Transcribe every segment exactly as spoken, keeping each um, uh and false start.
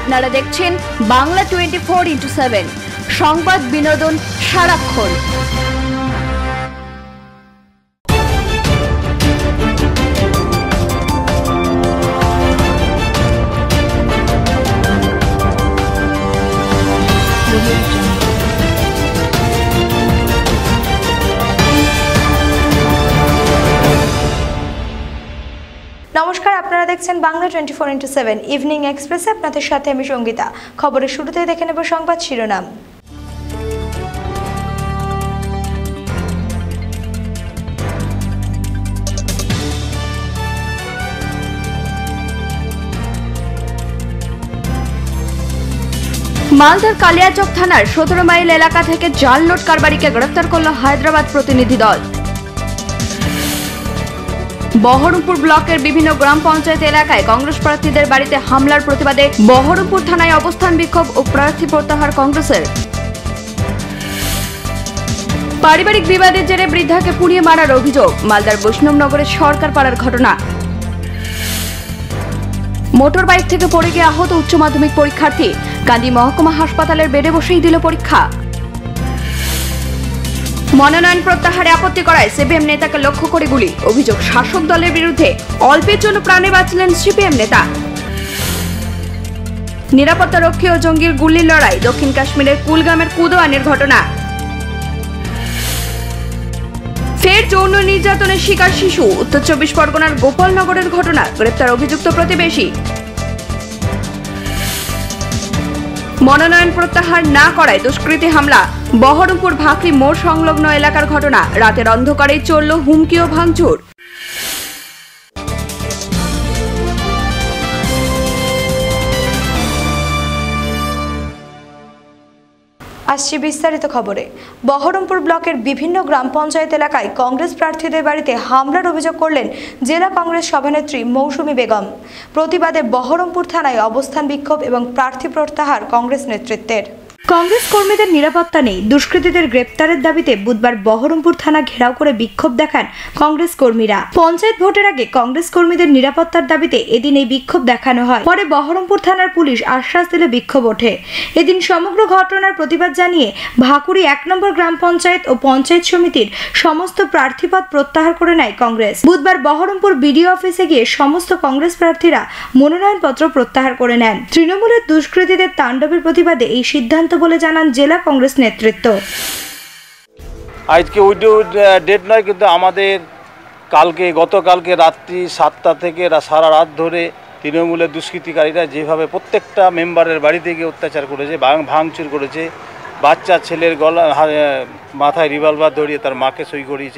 আপনারা দেখছেন Bangla twenty four into seven, সংবাদ বিনোদন সারাক্ষণ। নমস্কার, আপনারা দেখছেন Bangla twenty four into seven evening এক্সপ্রেসে। আপনাদের সাথে আমি সঙ্গীতা। খবরের শুরুতেই দেখে নেব সংবাদ শিরোনাম। মালদার কালিয়াচক থানার সতেরো মাইল এলাকা থেকে জাল নোট কারবারিকে গ্রেফতার করল হায়দ্রাবাদ প্রতিনিধি দল। বহরমপুর ব্লকের বিভিন্ন গ্রাম পঞ্চায়েত এলাকায় কংগ্রেস প্রার্থীদের বাড়িতে হামলার প্রতিবাদে বহরমপুর থানায় অবস্থান বিক্ষোভ ও প্রার্থী প্রত্যাহার কংগ্রেসের। পারিবারিক বিবাদের জেরে বৃদ্ধাকে পুড়িয়ে মারার অভিযোগ, মালদার বৈষ্ণবনগরের সরকার পাড়ার ঘটনা। মোটর বাইক থেকে পড়ে গিয়ে আহত উচ্চ মাধ্যমিক পরীক্ষার্থী, কান্দি মহকুমা হাসপাতালের বেডে বসেই দিল পরীক্ষা। মনোনয়ন প্রত্যাহারে আপত্তি করায় সিপিএম নেতাকে লক্ষ্য করে গুলি, অভিযোগ শাসক দলের বিরুদ্ধে। অল্পের জন্য প্রাণে বাঁচলেন সিপিএম নেতা। নিরাপত্তা রক্ষী ও জঙ্গির গুলির লড়াই, দক্ষিণ কাশ্মীরের কুলগামের কুদওয়ানের ঘটনা। ফের যৌন নির্যাতনের শিকার শিশু, উত্তর চব্বিশ পরগনার গোপালনগরের ঘটনা, গ্রেপ্তার অভিযুক্ত প্রতিবেশী। মনোনয়ন প্রত্যাহার না করায় দুষ্কৃতী হামলা, বহরমপুর ভাকরি মোড় সংলগ্ন এলাকার ঘটনা, রাতের অন্ধকারেই চলল হুমকি ও ভাঙচুর। আসছি বিস্তারিত খবরে। বহরমপুর ব্লকের বিভিন্ন গ্রাম পঞ্চায়েত এলাকায় কংগ্রেস প্রার্থীদের বাড়িতে হামলার অভিযোগ করলেন জেলা কংগ্রেস সভানেত্রী মৌসুমী বেগম। প্রতিবাদে বহরমপুর থানায় অবস্থান বিক্ষোভ এবং প্রার্থী প্রত্যাহার কংগ্রেস নেতৃত্বের। কংগ্রেস কর্মীদের নিরাপত্তা নেই, দুষ্কৃতীদের গ্রেপ্তারের দাবিতে বুধবার বহরমপুর থানা ঘেরাও করে বিক্ষোভ দেখান কংগ্রেস কর্মীরা। পঞ্চায়েত ভোটের আগে কংগ্রেস কর্মীদের নিরাপত্তার দাবিতে এদিন এই বিক্ষোভ দেখানো হয়। পরে বহরমপুর থানার পুলিশ আশ্বাস দিলে বিক্ষোভ ওঠে। এদিন সমগ্র ঘটনার প্রতিবাদ জানিয়ে ভাকুড়ি এক নম্বর গ্রাম পঞ্চায়েত ও পঞ্চায়েত সমিতির সমস্ত প্রার্থীপদ প্রত্যাহার করে নেয় কংগ্রেস। বুধবার বহরমপুর বিডিও অফিসে গিয়ে সমস্ত কংগ্রেস প্রার্থীরা মনোনয়নপত্র প্রত্যাহার করে নেন। তৃণমূলের দুষ্কৃতীদের তাণ্ডবের প্রতিবাদে এই সিদ্ধান্ত বলে জানান জেলা কংগ্রেস নেতৃত্ব। আজকে উইডো ডেট নয়, কিন্তু আমাদের কালকে গতকালকে রাত্রি সাতটা থেকে সারা রাত ধরে তৃণমূলের দুষ্কৃতিকারীরা যেভাবে প্রত্যেকটা মেম্বারের বাড়িতে গিয়ে অত্যাচার করেছে, ভাঙচুর করেছে, বাচ্চা ছেলের গলা মাথায় রিভলভার ধরিয়ে তার মাকে সই করিয়েছে,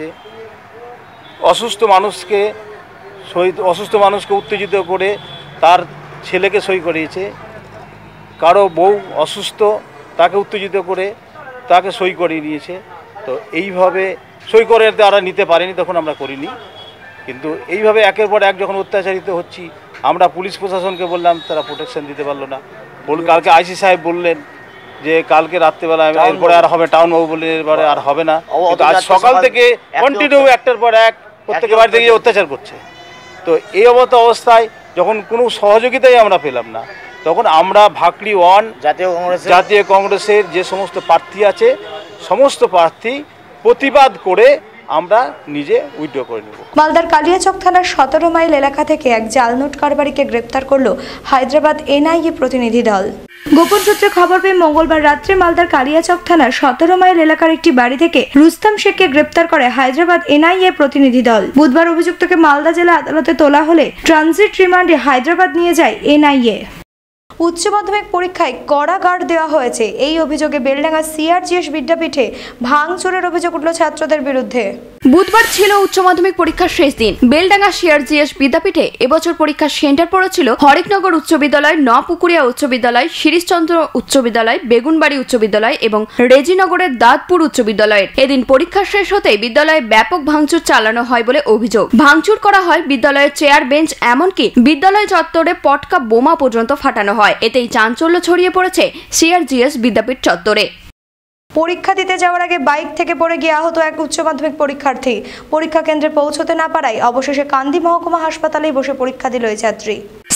অসুস্থ মানুষকে সই অসুস্থ মানুষকে উত্তেজিত করে তার ছেলেকে সই করিয়েছে, কারো বউ অসুস্থ তাকে উত্তেজিত করে তাকে সই করিয়ে নিয়েছে। তো এইভাবে সই করে তারা নিতে পারেনি, তখন আমরা করিনি। কিন্তু এইভাবে একের পর এক যখন অত্যাচারিত হচ্ছি, আমরা পুলিশ প্রশাসনকে বললাম, তারা প্রোটেকশন দিতে পারলো না। বল কালকে আইসি সাহেব বললেন যে কালকে রাত্রেবেলা এরপরে আর হবে, টাউন বাবু বললেন এরপরে আর হবে না। আজ সকাল থেকে কন্টিনিউ একটার পর এক প্রত্যেকের বাড়ি থেকে অত্যাচার করছে। তো এই অবস্থা অবস্থায় যখন কোনো সহযোগিতাই আমরা পেলাম না, তখন আমরা ভাকরি ওয়ান জাতীয় কংগ্রেস জাতীয় কংগ্রেসের যে সমস্ত প্রার্থী আছে সমস্ত প্রার্থী প্রতিবাদ করে আমরা নিজে উইথড্র করে নেব। মালদার কালিয়াচক থানার সতেরো মাইল এলাকা থেকে এক জাল নোট কারবারিকে গ্রেপ্তার করল হায়দ্রাবাদ এনআইএ প্রতিনিধি দল। গোপন সূত্রে খবর পেয়ে মঙ্গলবার রাত্রে মালদার কালিয়াচক থানার সতেরো মাইল এলাকার একটি বাড়ি থেকে রুস্তম শেখকে গ্রেপ্তার করে হায়দ্রাবাদ এনআইএ প্রতিনিধি দল। বুধবার অভিযুক্তকে মালদা জেলা আদালতে তোলা হলে ট্রানজিট রিমান্ডে হায়দ্রাবাদ নিয়ে যায় এনআইএ। উচ্চ মাধ্যমিক পরীক্ষায় কড়া গার্ড দেওয়া হয়েছে, এই অভিযোগে বেলডাঙ্গা সিআরজিএস বিদ্যাপীঠে ভাঙচুরের অভিযোগ উঠল ছাত্রদের বিরুদ্ধে। বুধবার ছিল উচ্চ মাধ্যমিক পরীক্ষার শেষ দিন। বেলডাঙ্গা সিআরজিএস বিদ্যাপীঠে এবছর পরীক্ষার সেন্টার পড়েছিল হরেকনগর উচ্চ বিদ্যালয়, নপুকুরিয়া উচ্চ বিদ্যালয়, শিরিশচন্দ্র উচ্চ বিদ্যালয়, বেগুনবাড়ি উচ্চ বিদ্যালয় এবং রেজিনগরের দাঁতপুর উচ্চ বিদ্যালয়ের। এদিন পরীক্ষা শেষ হতেই বিদ্যালয়ে ব্যাপক ভাঙচুর চালানো হয় বলে অভিযোগ। ভাঙচুর করা হয় বিদ্যালয়ের চেয়ার, বেঞ্চ, এমনকি বিদ্যালয় চত্বরে পটকা বোমা পর্যন্ত ফাটানো হয়। এতেই চাঞ্চল্য ছড়িয়ে পড়েছে সিআরজিএস বিদ্যাপীঠ চত্বরে। পরীক্ষা দিতে যাওয়ার আগে বাইক থেকে পড়ে গিয়ে আহত এক উচ্চ মাধ্যমিক পরীক্ষার্থী। পরীক্ষা কেন্দ্রে পৌঁছতে না পারায় অবশেষে কান্দি মহকুমা হাসপাতালেই বসে পরীক্ষা দিল এই ছাত্রী।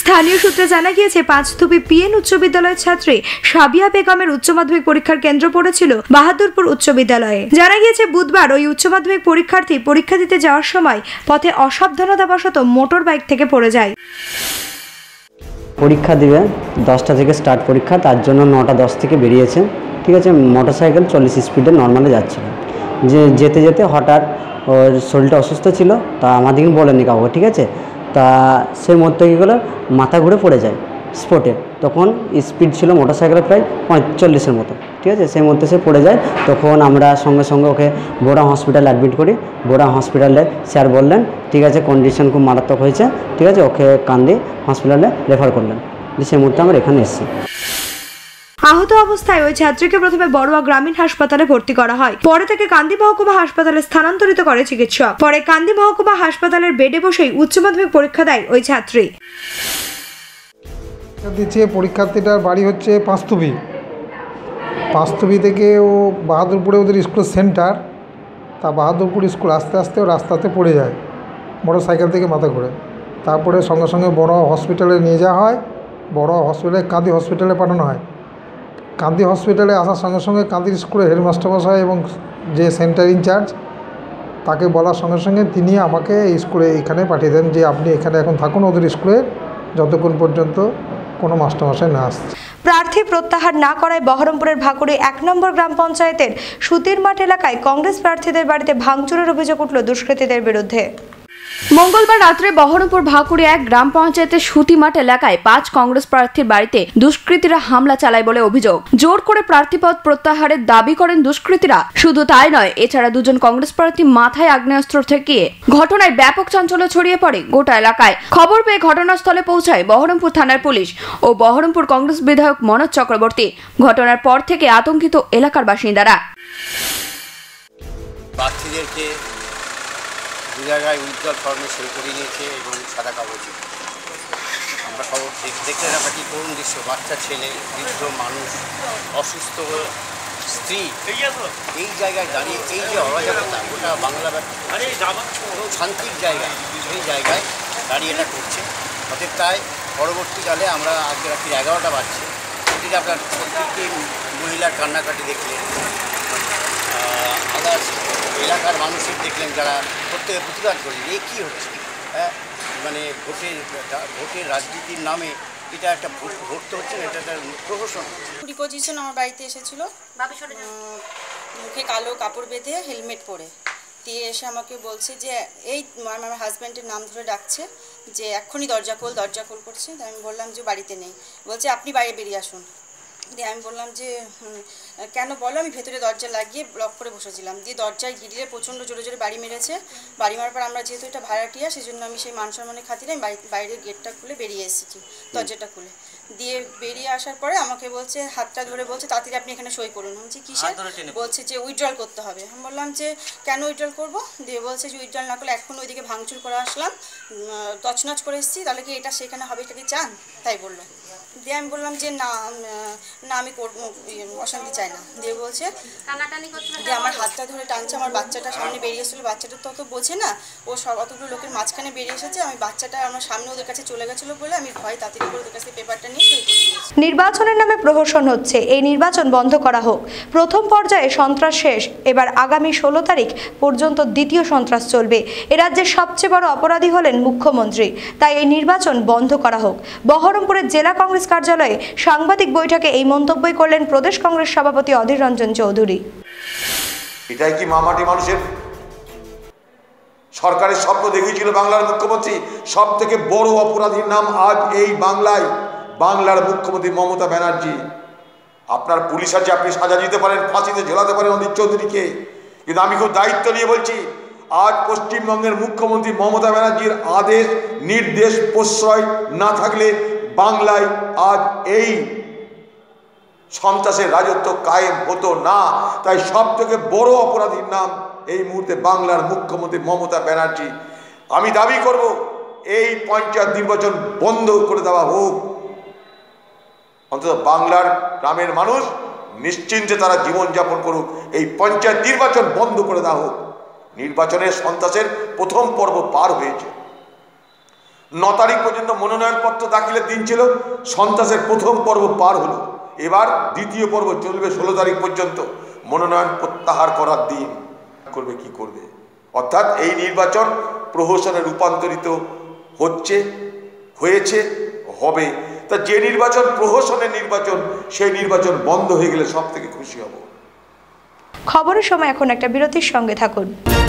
স্থানীয় সূত্রে জানা গিয়েছে পাঁচথুপি পিএন উচ্চ বিদ্যালয়ের ছাত্রী সাবিয়া বেগমের উচ্চ মাধ্যমিক পরীক্ষার কেন্দ্র পড়েছিল বাহাদুরপুর উচ্চ বিদ্যালয়ে। জানা গিয়েছে বুধবার ওই উচ্চ মাধ্যমিক পরীক্ষার্থী পরীক্ষা দিতে যাওয়ার সময় পথে অসাবধানতাবশত মোটর বাইক থেকে পড়ে যায়। পরীক্ষা দিবে দশটা থেকে স্টার্ট পরীক্ষা, তার জন্য নটা দশ থেকে বেরিয়েছে, ঠিক আছে। মোটর সাইকেল চল্লিশ স্পিডে নর্মালে যাচ্ছিল, যে যেতে যেতে হঠাৎ ওর শরীরটা অসুস্থ ছিল, তা আমাদেরকে বলেনি কাউকে, ঠিক আছে। তা সেই মধ্যে কী করলো, মাথা ঘুরে পড়ে যায় স্পটে। তখন স্পিড ছিল মোটর সাইকেলের প্রায় পঁয়তাল্লিশের মতো, ঠিক আছে। সেই মধ্যে সে পড়ে যায়। তখন আমরা সঙ্গে সঙ্গে ওকে বোড়া হসপিটালে অ্যাডমিট করি। বোড়া হসপিটালে স্যার বললেন ঠিক আছে, কন্ডিশন খুব মারাত্মক হয়েছে, ঠিক আছে, ওকে কান্দি হসপিটালে রেফার করলেন। সেই মুহূর্তে আমরা এখানে এসেছি। আহত অবস্থায় ওই ছাত্রীকে প্রথমে বড়ুয়া গ্রামীণ হাসপাতালে ভর্তি করা হয়, পরে তাকে কান্দি মহকুমা হাসপাতালে স্থানান্তরিত করে চিকিৎসক। পরে কান্দি মহকুমা হাসপাতালের বেডে বসেই উচ্চ মাধ্যমিক পরীক্ষা দেয় ওই ছাত্রী। দিচ্ছে পরীক্ষার্থীটার বাড়ি হচ্ছে পাঁচতুবি। পাঁচতুবি থেকে ও বাহাদুরপুরে ওদের স্কুল সেন্টার, তা বাহাদুরপুর স্কুল আস্তে আস্তে ও রাস্তাতে পড়ে যায় মোটর সাইকেল থেকে মাথা ঘুরে। তারপরে সঙ্গে সঙ্গে বড় হসপিটালে নিয়ে যাওয়া হয়। বড় হসপিটালে কান্দি হসপিটালে পাঠানো হয়। কান্দি হসপিটালে আসার সঙ্গে সঙ্গে কান্দির স্কুলের হেডমাস্টারমশাই এবং যে সেন্টার ইনচার্জ তাকে বলার সঙ্গে সঙ্গে তিনি আমাকে স্কুলে এখানে পাঠিয়ে দেন যে আপনি এখানে এখন থাকুন ওদের স্কুলে, যতক্ষণ পর্যন্ত কোনো মাস্টারমশাই না আসছে। প্রার্থী প্রত্যাহার না করায় বহরমপুরের ভাকুড়ি এক নম্বর গ্রাম পঞ্চায়েতের সুতির মাঠ এলাকায় কংগ্রেস প্রার্থীদের বাড়িতে ভাঙচুরের অভিযোগ উঠল দুষ্কৃতীদের বিরুদ্ধে। মঙ্গলবার রাত্রে বহরমপুর ভাকুড়ি এক গ্রাম পঞ্চায়েতের সুতিমাঠ এলাকায় পাঁচ কংগ্রেস প্রার্থীর বাড়িতে দুষ্কৃতীরা হামলা চালায় বলে অভিযোগ। জোর করে প্রার্থীপদ প্রত্যাহারের দাবি করেন দুষ্কৃতীরা। শুধু তাই নয়, এছাড়া দুজন কংগ্রেস প্রার্থী মাথায় আগ্নেয়াস্ত্র ঠেকিয়ে ঘটনায় ব্যাপক চাঞ্চল্য ছড়িয়ে পড়ে গোটা এলাকায়। খবর পেয়ে ঘটনাস্থলে পৌঁছায় বহরমপুর থানার পুলিশ ও বহরমপুর কংগ্রেস বিধায়ক মনোজ চক্রবর্তী। ঘটনার পর থেকে আতঙ্কিত এলাকার বাসিন্দারা। দু জায়গায় উজ্জ্বল ফর্মে সই করে নিয়েছে এবং সাদা কাগজে। আমরা খবর দেখলে একটা কী করুন দৃশ্য, বাচ্চা ছেলে, বৃদ্ধ মানুষ, অসুস্থ স্ত্রী এই জায়গায় দাঁড়িয়ে এই যে অরাজকতা, গোটা বাংলা শান্তির জায়গা, সেই জায়গায় দাঁড়িয়ে এটা করছে। অতএব তাই পরবর্তীকালে আমরা আজকে রাত্রি এগারোটা বাজছে, প্রতিটা আপনার প্রত্যেকটি মহিলার কান্নাকাটি দেখলেন, আদার্স এলাকার মানুষের দেখলেন যারা প্রত্যেকে প্রতিবাদ করলেন এ কী হচ্ছে। হ্যাঁ, মানে ভোটের ভোটের রাজনীতির নামে এটা একটা ভোট ভোট তো হচ্ছে না, এটা একটা প্রহসন। রিপোজিশন আমার বাড়িতে এসেছিলো, মুখে কালো কাপড় বেঁধে হেলমেট পরে দিয়ে এসে আমাকে বলছে যে এই আমার হাজব্যান্ডের নাম ধরে ডাকছে যে এক্ষুনি দরজা খোল দরজা খোল করছে। আমি বললাম যে বাড়িতে নেই, বলছে আপনি বাইরে বেরিয়ে আসুন। দিয়ে আমি বললাম যে কেন বলো, আমি ভেতরে দরজা লাগিয়ে ব্লক করে বসেছিলাম। দিয়ে দরজায় গিরিয়ে প্রচণ্ড জোরে জোরে বাড়ি মেরেছে। বাড়ি মারার পর আমরা যেহেতু এটা ভাড়াটিয়া, সেই জন্য আমি সেই মান সম্মানের খাতিরে আমি বাইরের গেটটা খুলে বেরিয়ে এসেছি, দরজাটা খুলে। দিয়ে বেরিয়ে আসার পরে আমাকে বলছে, হাতটা ধরে বলছে তাড়াতাড়ি আপনি এখানে সই করুন। আমি বলছি কিসের? বলছে যে উইথড্রল করতে হবে। আমি বললাম যে কেন উইথড্রল করবো? দিয়ে বলছে যে উইথড্রল না করলে এখন ওইদিকে ভাঙচুর করে আসলাম, তছনছ করে এসেছি, তাহলে কি এটা সেখানে হবে, এটা কি চান? তাই বললো। দিয়ে আমি বললাম যে না না আমি অশান্তি চাই না। দিয়ে বলছে, দিয়ে আমার হাতটা ধরে টানছে। আমার বাচ্চাটা সামনে বেরিয়ে এসেছিলো, বাচ্চাটা তো অত বোঝে না, ও সব অতগুলো লোকের মাঝখানে বেরিয়ে এসেছে। আমি বাচ্চাটা আমার সামনে ওদের কাছে চলে গেছিলো বলে আমি ভয় তাড়াতাড়ি করে ওদের কাছে পেপারটা নিয়ে সই করে দিয়েছি। নির্বাচনের নামে প্রহসন হচ্ছে, এই নির্বাচন বন্ধ করা হোক। প্রথম পর্যায়ে সন্ত্রাস শেষ, এবার আগামী ষোলো তারিখ পর্যন্ত দ্বিতীয় সন্ত্রাস চলবে। এ রাজ্যের সবচেয়ে বড় অপরাধী হলেন মুখ্যমন্ত্রী, তাই এই নির্বাচন বন্ধ করা হোক। বহরমপুরের জেলা কংগ্রেস কার্যালয়ে সাংবাদিক বৈঠকে এই মন্তব্যই করলেন প্রদেশ কংগ্রেস সভাপতি অধীর রঞ্জন চৌধুরী। এটাই কি মামাটি মানুষের সরকারের স্বপ্ন দেখিয়েছিল বাংলার মুখ্যমন্ত্রী? সব থেকে বড় অপরাধীর নাম আজ এই বাংলায় বাংলার মুখ্যমন্ত্রী মমতা ব্যানার্জি। আপনার পুলিশ আছে, আপনি সাজা দিতে পারেন, ফাঁসিতে ঝোলাতে পারেন অধীর চৌধুরীকে, কিন্তু আমি খুব দায়িত্ব নিয়ে বলছি, আজ পশ্চিমবঙ্গের মুখ্যমন্ত্রী মমতা ব্যানার্জির আদেশ নির্দেশ প্রশ্রয় না থাকলে বাংলায় আজ এই সন্ত্রাসের রাজত্ব কায়েম হতো না। তাই সব থেকে বড় অপরাধীর নাম এই মুহূর্তে বাংলার মুখ্যমন্ত্রী মমতা ব্যানার্জি। আমি দাবি করব এই পঞ্চায়েত নির্বাচন বন্ধ করে দেওয়া হোক। অন্তত বাংলার গ্রামের মানুষ নিশ্চিন্তে তারা জীবনযাপন করুক, এই পঞ্চায়েত নির্বাচন বন্ধ করে দেওয়া হোক। নির্বাচনের সন্ত্রাসের প্রথম পর্ব পার হয়েছে। ন তারিখ পর্যন্ত মনোনয়নপত্র দাখিলের দিন ছিল, সন্ত্রাসের প্রথম পর্ব পার হলো, এবার দ্বিতীয় পর্ব চলবে ষোলো তারিখ পর্যন্ত, মনোনয়ন প্রত্যাহার করার দিন। করবে কি করবে? অর্থাৎ এই নির্বাচন প্রহসনে রূপান্তরিত হচ্ছে, হয়েছে, হবে। তা যে নির্বাচন প্রহসনের নির্বাচন, সেই নির্বাচন বন্ধ হয়ে গেলে সব থেকে খুশি হব। খবরের সময় এখন একটা বিরতির সঙ্গে থাকুন।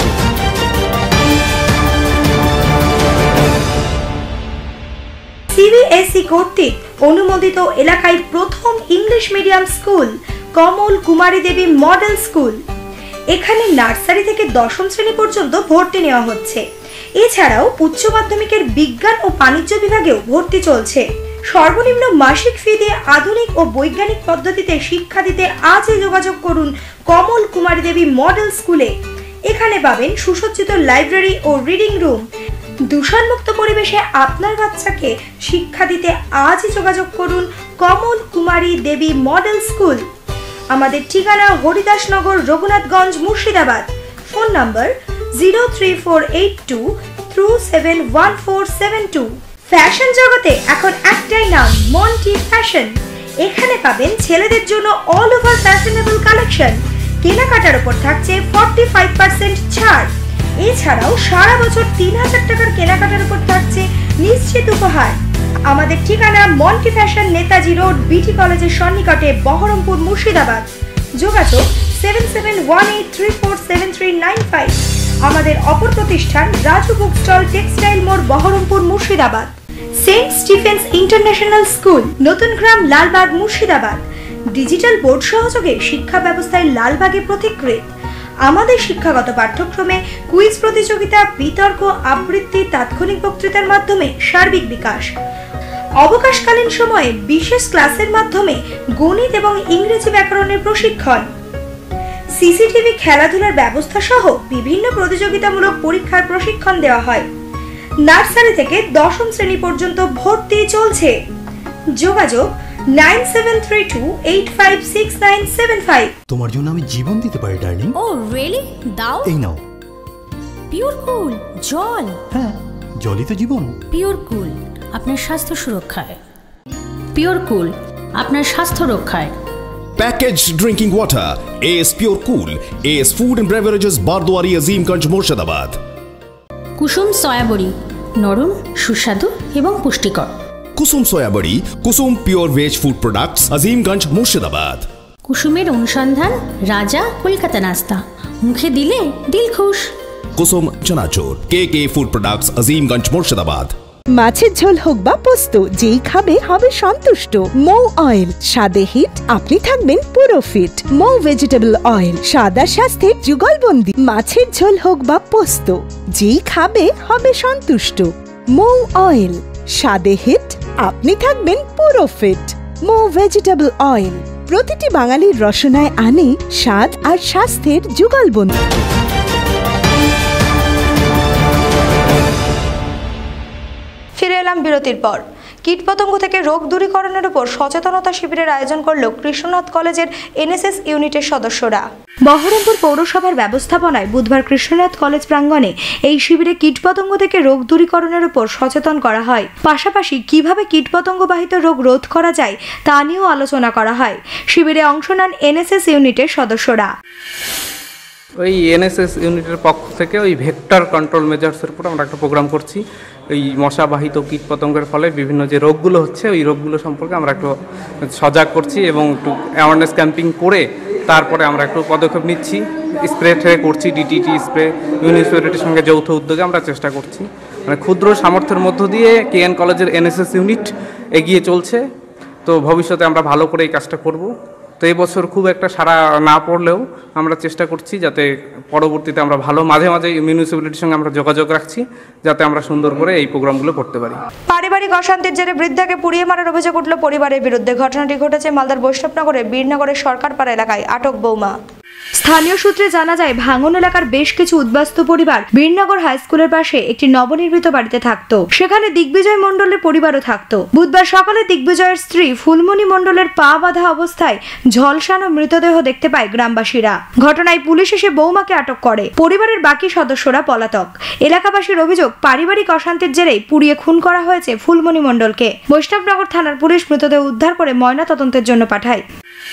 সিবিএসই কর্তৃক অনুমোদিত এলাকায় প্রথম English medium school Kamal Kumari Devi model school. এখানে নার্সারি থেকে দশম শ্রেণী পর্যন্ত ভর্তি নেওয়া হচ্ছে। এছাড়াও উচ্চ মাধ্যমিকের বিজ্ঞান ও বাণিজ্য বিভাগেও ভর্তি চলছে। সর্বনিম্ন মাসিক ফি দিয়ে আধুনিক ও বৈজ্ঞানিক পদ্ধতিতে শিক্ষা দিতে আজই যোগাযোগ করুন কমল কুমারী দেবী মডেল স্কুলে। এখানে পাবেন সুসজ্জিত লাইব্রেরি ও রিডিং রুম। দূষণমুক্ত পরিবেশে আপনার বাচ্চাকে শিক্ষা দিতে আজই যোগাযোগ করুন কমল কুমারী দেবী মডেল স্কুল। আমাদের ঠিকানা Haridasnagar, Raghunathganj, Murshidabad. Phone number zero three four eight two two seven one four seven two. Fashion জগতে এখন একটাই নাম, মন্টি ফ্যাশন। এখানে পাবেন ছেলেদের জন্য অল ওভার ফ্যাশনেবল কালেকশন। কেনাকাটার উপর থাকছে ফর্টি ফাইভ পার্সেন্ট ছাড়। এছাড়াও সারা বছর তিন হাজার টাকার কেনাকাটার উপর থাকছে নিশ্চিত উপহার। আমাদের ঠিকানা মন্টি ফ্যাশন, নেতাজি রোড, বিটি কলেজের সন্নিকটে, বহরমপুর, মুর্শিদাবাদ। যোগাযোগ seven seven one eight three four seven three nine five. আমাদের অপর প্রতিষ্ঠান রাজু বুক স্টল, টেক্সটাইল মোড়, Berhampore, Murshidabad. Saint Stephen's international school, Natun Gram, Lalbag, Murshidabad. Digital board সহযোগে শিক্ষা ব্যবস্থায় লালবাগে প্রতিকৃত। আমাদের শিক্ষাগত পাঠ্যক্রমে কুইজ প্রতিযোগিতা, বিতর্ক, আবৃত্তি, তাৎক্ষণিক বক্তৃতার মাধ্যমে সার্বিক বিকাশ। অবকাশকালীন সময়ে বিশেষ ক্লাসের মাধ্যমে গণিত এবং ইংরেজি ব্যাকরণের প্রশিক্ষণ। সিসিটিভি, খেলাধুলার ব্যবস্থা সহ বিভিন্ন প্রতিযোগিতামূলক পরীক্ষার প্রশিক্ষণ দেওয়া হয়। নার্সারি থেকে দশম শ্রেণী পর্যন্ত ভর্তি চলছে। যোগাযোগ nine seven three two eight five six nine seven five. তোমার জন্য আমি জীবন দিতে পারি ডার্লিং। ও রিয়েলি? দাও। এই নাও। পিওর কুল জল। হ্যাঁ, জলই তো জীবন। পিওর কুল আপনার স্বাস্থ্য সুরক্ষায়। পিওর কুল আপনার স্বাস্থ্য রক্ষায়। Packaged drinking water, A S Pure Cool, A S Food and Beverages, Bardwari, Azimganj, Murshidabad. কুসুম সয়াবড়ি, নরম, সুস্বাদু এবং পুষ্টিকর। কুসুম সয়াবড়ি, Kusum pure veg food products, Azimganj, Murshidabad. কুসুমের অনুসন্ধান, রাজা কলকাতা নাস্তা, মুখে দিলে দিল খুশ। Kusum chanachur, K K food products, Azimganj, Murshidabad. মাছের ঝোল হোক বা পোস্ত, যেই খাবে হবে সন্তুষ্ট। মৌ অয়েল, স্বাদে হিট, আপনি থাকবেন পুরো ফিট। মৌ ভেজিটেবল অয়েল, সাদা স্বাস্থ্যের যুগলবন্দি। মাছের ঝোল হোক বা পোস্ত, যেই খাবে হবে সন্তুষ্ট। মৌ অয়েল, স্বাদে হিট, আপনি থাকবেন পুরো ফিট। মৌ ভেজিটেবল অয়েল প্রতিটি বাঙালির রসনায় আনে স্বাদ আর স্বাস্থ্যের যুগলবন্দি। ফিরে এলাম বিরতির পর। কীটপতঙ্গ থেকে রোগ দূরীকরণের উপর সচেতনতা শিবিরের আয়োজন করল কৃষ্ণনাথ কলেজের এনএসএস ইউনিটের সদস্যরা। বহরমপুর পৌরসভার ব্যবস্থাপনায় বুধবার কৃষ্ণনাথ কলেজ প্রাঙ্গণে এই শিবিরে কীটপতঙ্গ থেকে রোগ দূরীকরণের উপর সচেতন করা হয়। পাশাপাশি কিভাবে কীটপতঙ্গবাহিত রোগ রোধ করা যায় তা নিয়েও আলোচনা করা হয়। শিবিরে অংশ নেন এনএসএস ইউনিটের সদস্যরা। ওই এনএসএস ইউনিটের পক্ষ থেকে ওই ভেক্টর কন্ট্রোল মেজার্সের উপর আমরা একটা প্রোগ্রাম করছি। এই মশাবাহিত কীটপতঙ্গের ফলে বিভিন্ন যে রোগগুলো হচ্ছে ওই রোগগুলো সম্পর্কে আমরা একটু সজাগ করছি এবং একটু অ্যাওয়ারনেস ক্যাম্পিং করে তারপরে আমরা একটু পদক্ষেপ নিচ্ছি। স্প্রে ট্রে করছি, ডিটিটি স্প্রে মিউনিসিপ্যালিটির সঙ্গে যৌথ উদ্যোগে আমরা চেষ্টা করছি। মানে ক্ষুদ্র সামর্থ্যের মধ্য দিয়ে কেএন কলেজের এনএসএস ইউনিট এগিয়ে চলছে। তো ভবিষ্যতে আমরা ভালো করে এই কাজটা করব। তো এই বছর খুব একটা সারা না পড়লেও আমরা চেষ্টা করছি যাতে পরবর্তীতে আমরা ভালো, মাঝে মাঝে মিউনিসিপ্যালিটির সঙ্গে আমরা যোগাযোগ রাখছি যাতে আমরা সুন্দর করে এই প্রোগ্রামগুলো করতে পারি। পারিবারিক অশান্তির জেরে বৃদ্ধাকে পুড়িয়ে মারার অভিযোগ উঠল পরিবারের বিরুদ্ধে। ঘটনাটি ঘটেছে মালদার বৈষ্ণবনগরের বীরনগরের সরকারপাড়া এলাকায়। আটক বৌমা। স্থানীয় সূত্রে জানা যায় ভাঙন এলাকার বেশ কিছু উদ্বাস্তু পরিবার বীরনগর হাই স্কুলের পাশে একটি নবনির্মিত বাড়িতে থাকতো। সেখানে দিগ্বিজয় মণ্ডলের পরিবারও থাকতো। বুধবার সকালে দিগ্বিজয়ের স্ত্রী ফুলমণি মণ্ডলের পা বাঁধা অবস্থায় ঝলসানো মৃতদেহ দেখতে পায় গ্রামবাসীরা। ঘটনায় পুলিশ এসে বৌমাকে আটক করে। পরিবারের বাকি সদস্যরা পলাতক। এলাকাবাসীর অভিযোগ, পারিবারিক অশান্তির জেরেই পুড়িয়ে খুন করা হয়েছে ফুলমণি মণ্ডলকে। বৈষ্ণবনগর থানার পুলিশ মৃতদেহ উদ্ধার করে ময়না তদন্তের জন্য পাঠায়।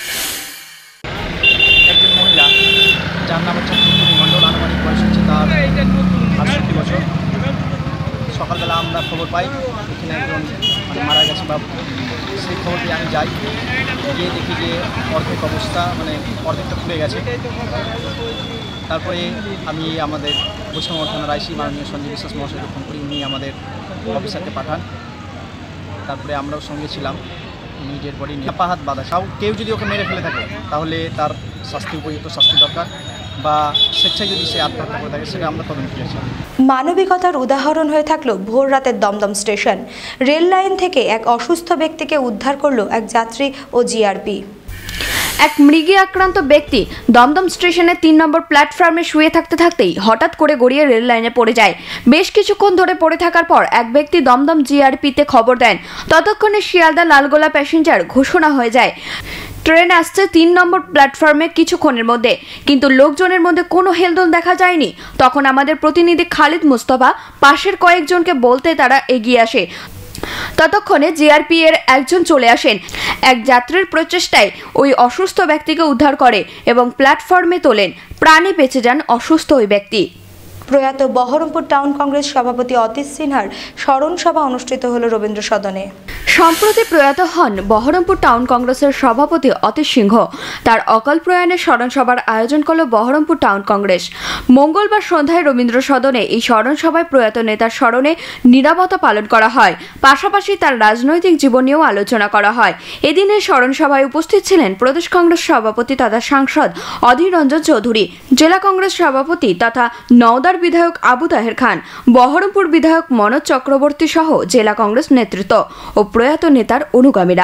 যার নাম হচ্ছে ফুলমণি মণ্ডল, আনুমানিক বয়স হচ্ছে তার আটষট্টি বছর। সকালবেলা আমরা খবর পাই এখানে একজন মানে মারা গেছে, বা সেই খবর দিয়ে আমি যাই, গিয়ে দেখি যে অর্ধেক অবস্থা মানে অর্ধেকটা পুড়ে গেছে। তারপরে আমি আমাদের বৈষ্ণব থানার আইসি মাননীয় সঞ্জয় বিশ্বাস মহাশয়কে ফোন করি, উনি আমাদের অফিসারকে পাঠান। তারপরে আমরাও সঙ্গে ছিলাম। উনি ডেড বডি নিয়ে পা হাত বাঁধা, সব কেউ যদি ওকে মেরে ফেলে থাকে তাহলে তার শাস্তি, উপযুক্ত শাস্তি দরকার, বা স্বেচ্ছায় যদি সে আত্মহত্যা করে থাকে সেটা আমরা তদন্ত করেছি। মানবিকতার উদাহরণ হয়ে থাকলো ভোর রাতের দমদম স্টেশন। রেল লাইন থেকে এক অসুস্থ ব্যক্তিকে উদ্ধার করলো এক যাত্রী ও জিআরপি। এক মৃগী আক্রান্ত ব্যক্তি দমদম স্টেশনের তিন নম্বর প্ল্যাটফর্মে শুয়ে থাকতে থাকতেই হঠাৎ করে গড়িয়ে রেল লাইনে পড়ে যায়। বেশ কিছুক্ষণ ধরে পড়ে থাকার পর এক ব্যক্তি দমদম জিআরপিতে খবর দেন। ততক্ষণে শিয়ালদা লালগোলা প্যাসেঞ্জার ঘোষণা হয়ে যায়। ট্রেন আসছে তিন নম্বর প্ল্যাটফর্মে কিছুক্ষণের মধ্যে, কিন্তু লোকজনের মধ্যে কোনো হেলদোল দেখা যায়নি। তখন আমাদের প্রতিনিধি খালিদ মুস্তফা পাশের কয়েকজনকে বলতে তারা এগিয়ে আসে। ততক্ষণে জিআরপি এর একজন চলে আসেন। এক যাত্রীর প্রচেষ্টায় ওই অসুস্থ ব্যক্তিকে উদ্ধার করে এবং প্ল্যাটফর্মে তোলেন। প্রাণে বেঁচে যান অসুস্থ ওই ব্যক্তি। প্রয়াত বহরমপুর টাউন কংগ্রেস সভাপতি অতীশ সিনহার স্মরণ সভা অনুষ্ঠিত হল রবীন্দ্র সদনে। সম্প্রতি প্রয়াত হন বহরমপুর টাউন কংগ্রেসের সভাপতি অতীশ সিংহ। তার অকাল প্রয়াণে স্মরণ সভার আয়োজন করল বহরমপুর টাউন কংগ্রেস। মঙ্গলবার সন্ধ্যায় রবীন্দ্র সদনে এই স্মরণ সভায় প্রয়াত নেতার স্মরণে নীরবতা পালন করা হয়। পাশাপাশি তার রাজনৈতিক জীবন নিয়েও আলোচনা করা হয়। এদিনের স্মরণ সভায় উপস্থিত ছিলেন প্রদেশ কংগ্রেস সভাপতি তথা সাংসদ অধীর রঞ্জন চৌধুরী, জেলা কংগ্রেস সভাপতি তথা নওদার বিধায়ক আবু তাহের খান, বহরমপুর বিধায়ক মনোজ চক্রবর্তী সহ জেলা কংগ্রেস নেতৃত্ব ও প্রয়াত নেতার অনুগামীরা।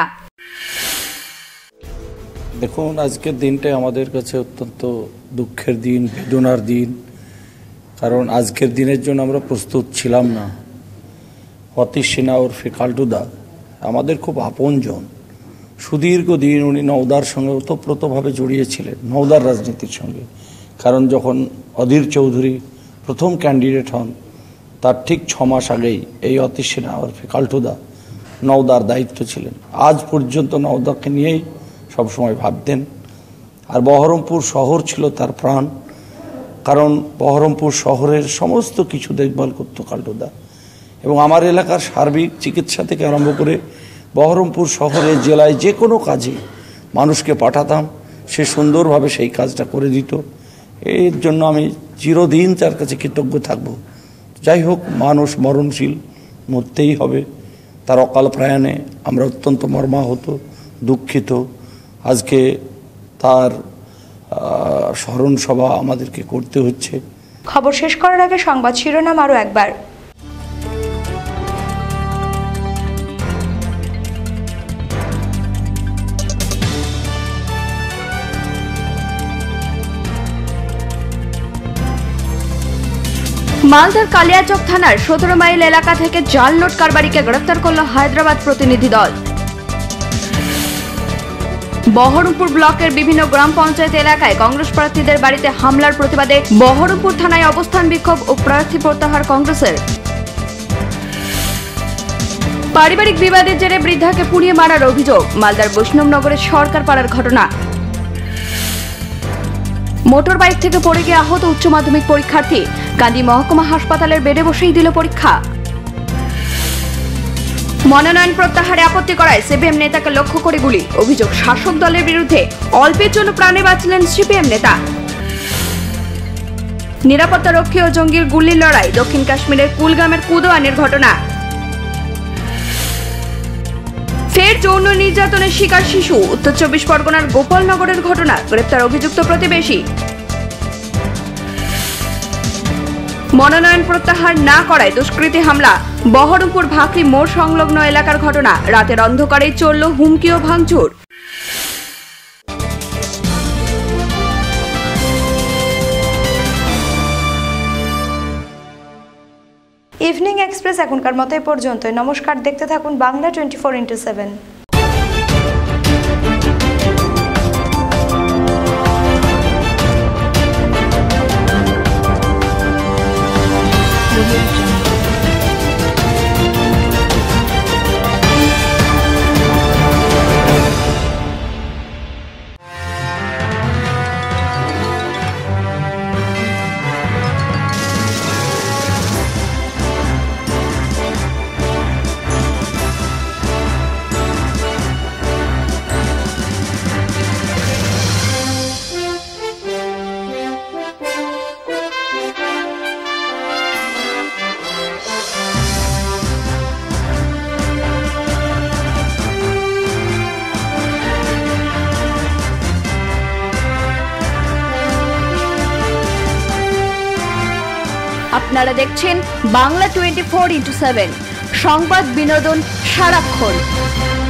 দেখুন, আজকের দিনটা আমাদের কাছে অত্যন্ত দুঃখের দিন, বেদনার দিন, কারণ আজকের দিনের জন্য আমরা প্রস্তুত ছিলাম না। অতীশ সিনহা ওরফে কাল্টুদা আমাদের খুব আপনজন। সুদীর্ঘ দিন উনি নওদার সঙ্গে ওতপ্রোতভাবে জড়িয়েছিলেন, নওদার রাজনীতির সঙ্গে। কারণ যখন অধীর চৌধুরী প্রথম ক্যান্ডিডেট হন তার ঠিক ছ মাস আগেই এই অতীশ সিনহা ওরফে কাল্টুদা নওদার দায়িত্ব ছিলেন। আজ পর্যন্ত নওদাকে নিয়েই সবসময় ভাবতেন। আর বহরমপুর শহর ছিল তার প্রাণ, কারণ বহরমপুর শহরের সমস্ত কিছু দেখভাল করতো কাল্টুদা। এবং আমার এলাকার সার্বিক চিকিৎসা থেকে আরম্ভ করে বহরমপুর শহরে জেলায় যে কোনো কাজে মানুষকে পাঠাতাম, সে সুন্দরভাবে সেই কাজটা করে দিত। এর জন্য আমি চিরদিন তার কাছে কৃতজ্ঞ থাকব। যাই হোক, মানুষ মরণশীল, মরতেই হবে। তার অকাল প্রয়াণে আমরা অত্যন্ত মর্মাহত, দুঃখিত। আজকে তার স্মরণ সভা আমাদেরকে করতে হচ্ছে। খবর শেষ করার আগে সংবাদ শিরোনাম আরও একবার। মালদার কালিয়াচক থানার সতেরো মাইল এলাকা থেকে জাল নোট কারবারিকে গ্রেফতার করল হায়দ্রাবাদ প্রতিনিধি দল। বহরমপুর ব্লকের বিভিন্ন গ্রাম পঞ্চায়েত এলাকায় কংগ্রেস প্রার্থীদের বাড়িতে হামলার প্রতিবাদে বহরমপুর থানায় অবস্থান বিক্ষোভ ও প্রার্থী প্রত্যাহার কংগ্রেসের। পারিবারিক বিবাদের জেরে বৃদ্ধাকে পুড়িয়ে মারার অভিযোগ, মালদার বৈষ্ণবনগরের সরকার পাড়ার ঘটনা। মোটর বাইক থেকে পড়ে গিয়ে আহত উচ্চ মাধ্যমিক পরীক্ষার্থী, কান্দি মহকুমা হাসপাতালের বেডে বসেই দিল পরীক্ষা। মনোনয়ন প্রত্যাহারে আপত্তি করায় সিপিএম নেতাকে লক্ষ্য করে গুলি, অভিযোগ শাসক দলের বিরুদ্ধে। অল্পের জন্য প্রাণে বাঁচলেন সিপিএম নেতা। নিরাপত্তা রক্ষী ও জঙ্গির গুলির লড়াই, দক্ষিণ কাশ্মীরের কুলগামের কুদোয়ানের ঘটনা। ফের যৌন নির্যাতনের শিকার শিশু, উত্তর চব্বিশ পরগনার গোপালনগরের ঘটনা, গ্রেপ্তার অভিযুক্ত প্রতিবেশী। মনোনয়ন প্রত্যাহার না করায় দুষ্কৃতী হামলা, বহরমপুর ভাকরি মোড় সংলগ্ন এলাকার ঘটনা, রাতের অন্ধকারে চলল হুমকি ও ভাঙচুর। ইভিনিং এক্সপ্রেস এখনকার মতো এই পর্যন্তই। নমস্কার, দেখতে থাকুন Bangla twenty four into seven. আপনারা দেখছেন Bangla twenty four into seven, সংবাদ বিনোদন সারাক্ষণ।